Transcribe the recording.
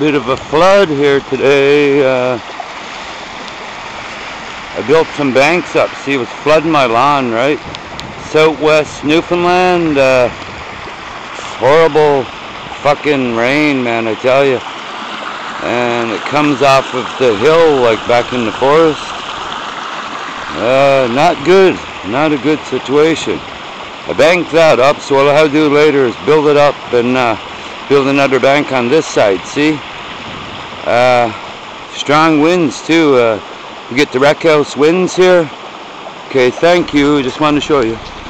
bit of a flood here today. I built some banks up. See, it was flooding my lawn, right? Southwest Newfoundland. Horrible fucking rain, man, I tell you. And it comes off of the hill, like back in the forest. Not good. Not a good situation. I banked that up, so what I'll have to do later is build it up and build another bank on this side, see? Strong winds too. You get the wreck house winds here. Okay, thank you. Just wanted to show you.